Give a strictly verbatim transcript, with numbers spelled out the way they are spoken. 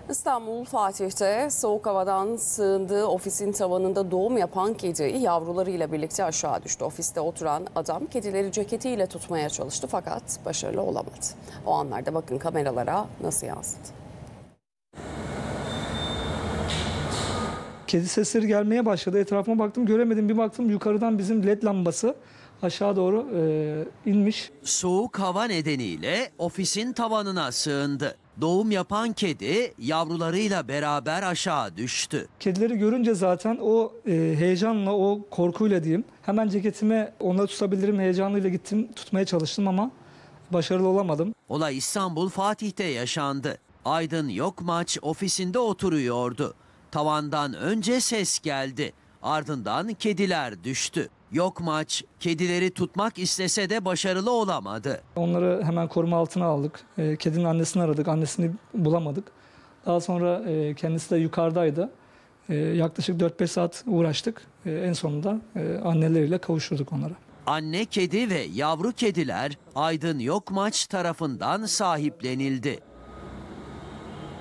İstanbul Fatih'te soğuk havadan sığındığı ofisin tavanında doğum yapan kedi yavrularıyla birlikte aşağı düştü. Ofiste oturan adam kedileri ceketiyle tutmaya çalıştı fakat başarılı olamadı. O anlarda bakın kameralara nasıl yansıdı. Kedi sesleri gelmeye başladı. Etrafıma baktım, göremedim. Bir baktım yukarıdan bizim led lambası aşağı doğru e, inmiş. Soğuk hava nedeniyle ofisin tavanına sığındı. Doğum yapan kedi yavrularıyla beraber aşağı düştü. Kedileri görünce zaten o e, heyecanla, o korkuyla diyeyim. Hemen ceketime onları tutabilirim heyecanıyla gittim, tutmaya çalıştım ama başarılı olamadım. Olay İstanbul Fatih'te yaşandı. Aydın Yokmaç ofisinde oturuyordu. Tavandan önce ses geldi. Ardından kediler düştü. Yokmaç kedileri tutmak istese de başarılı olamadı. Onları hemen koruma altına aldık. E, kedinin annesini aradık, annesini bulamadık. Daha sonra e, kendisi de yukarıdaydı. E, yaklaşık dört beş saat uğraştık. E, en sonunda e, anneleriyle kavuşturduk onları. Anne kedi ve yavru kediler Aydın Yokmaç tarafından sahiplenildi.